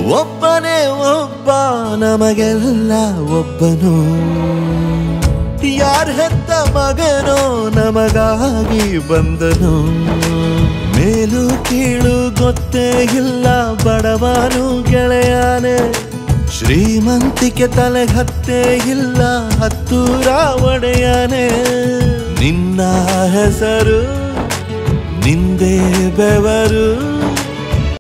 ಒಬ್ಬನೇ ಒಬ್ಬ ನಮಗೆಲ್ಲ ಒಬ್ಬನು ಯಾರ ಹೆತ್ತ ಮಗನೋ ನಮಗಾಗಿ ಬಂದನು ಮೇಲು ಕೀಳು ಗೊತ್ತೇ ಇಲ್ಲ ಬಡವನು ಗೆಳೆಯಾನೆ ಶ್ರೀಮಂತಿಕೆ ತಲೆ ಹತ್ತೇ ಇಲ್ಲ ಹತ್ತೂರ ಒಡೆಯಾನೆ ನಿನ್ನ ಹೆಸರು ನಿಂದೇ ಬೆವರು